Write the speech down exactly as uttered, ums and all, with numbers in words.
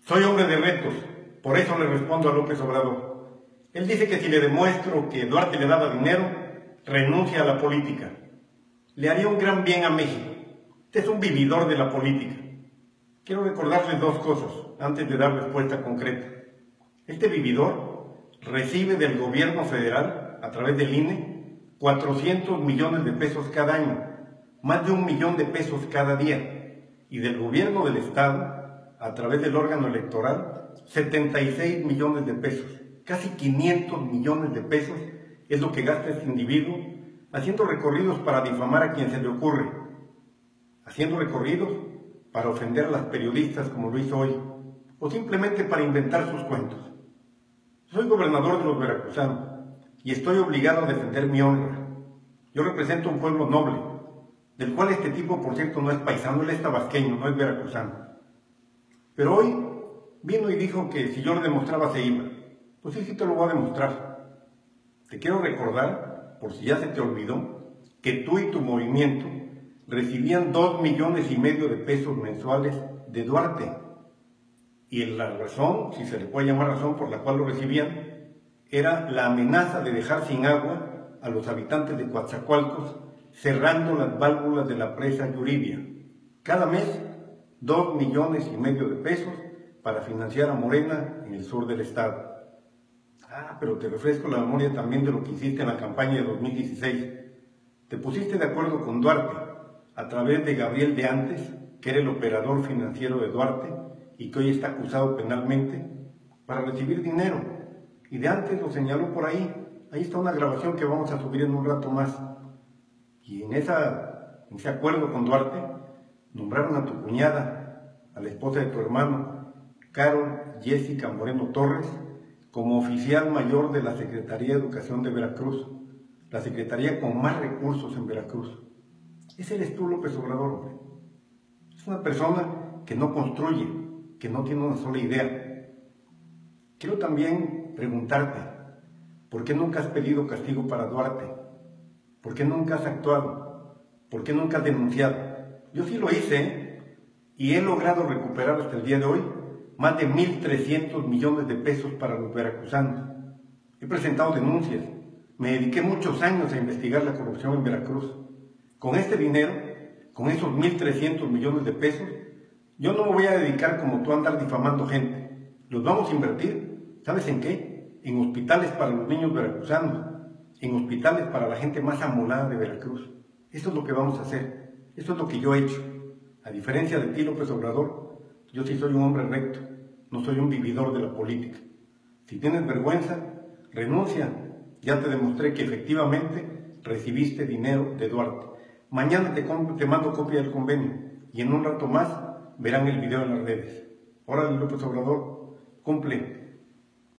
Soy hombre de retos, por eso le respondo a López Obrador. Él dice que si le demuestro que Duarte le daba dinero, renuncia a la política. Le haría un gran bien a México. Este es un vividor de la política. Quiero recordarles dos cosas antes de dar respuesta concreta. Este vividor recibe del gobierno federal, a través del I N E, cuatrocientos millones de pesos cada año, más de un millón de pesos cada día, y del gobierno del estado, a través del órgano electoral, setenta y seis millones de pesos, casi quinientos millones de pesos es lo que gasta este individuo haciendo recorridos para difamar a quien se le ocurre, haciendo recorridos para ofender a las periodistas como lo hizo hoy, o simplemente para inventar sus cuentos. Soy gobernador de los veracruzanos y estoy obligado a defender mi honra. Yo represento un pueblo noble, del cual este tipo, por cierto, no es paisano, él es tabasqueño, no es veracruzano. Pero hoy vino y dijo que si yo le demostraba se iba. Pues sí, sí te lo voy a demostrar. Te quiero recordar, por si ya se te olvidó, que tú y tu movimiento recibían dos millones y medio de pesos mensuales de Duarte. Y la razón, si se le puede llamar razón por la cual lo recibían, era la amenaza de dejar sin agua a los habitantes de Coatzacoalcos, cerrando las válvulas de la presa Yuriria. Cada mes, dos millones y medio de pesos para financiar a Morena en el sur del estado. Ah, pero te refresco la memoria también de lo que hiciste en la campaña de dos mil dieciséis. Te pusiste de acuerdo con Duarte a través de Gabriel de Antes, que era el operador financiero de Duarte y que hoy está acusado penalmente, para recibir dinero. Y de Antes lo señaló por ahí. Ahí está una grabación que vamos a subir en un rato más. Y en, esa, en ese acuerdo con Duarte, nombraron a tu cuñada, a la esposa de tu hermano, Carol Jessica Moreno Torres, como oficial mayor de la Secretaría de Educación de Veracruz, la secretaría con más recursos en Veracruz. Ese eres tú, López Obrador, hombre. Es una persona que no construye, que no tiene una sola idea. Quiero también preguntarte, ¿por qué nunca has pedido castigo para Duarte? ¿Por qué nunca has actuado? ¿Por qué nunca has denunciado? Yo sí lo hice, ¿eh? Y he logrado recuperar hasta el día de hoy más de mil trescientos millones de pesos para los veracruzanos. He presentado denuncias. Me dediqué muchos años a investigar la corrupción en Veracruz. Con este dinero, con esos mil trescientos millones de pesos, yo no me voy a dedicar como tú a andar difamando gente. Los vamos a invertir, ¿sabes en qué? En hospitales para los niños veracruzanos, en hospitales para la gente más amolada de Veracruz. Eso es lo que vamos a hacer. Eso es lo que yo he hecho. A diferencia de ti, López Obrador, yo sí soy un hombre recto, no soy un vividor de la política. Si tienes vergüenza, renuncia. Ya te demostré que efectivamente recibiste dinero de Duarte. Mañana te, te mando copia del convenio y en un rato más verán el video en las redes. Órale, López Obrador, cumple.